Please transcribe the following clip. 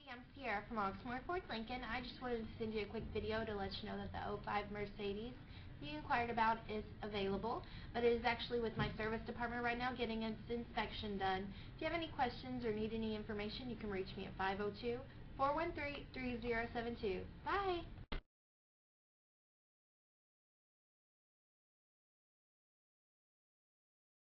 I'm Ciera from Oxmoor Ford Lincoln. I just wanted to send you a quick video to let you know that the '05 Mercedes you inquired about is available, but it is actually with my service department right now getting its inspection done. If you have any questions or need any information, you can reach me at 502-413-3072. Bye!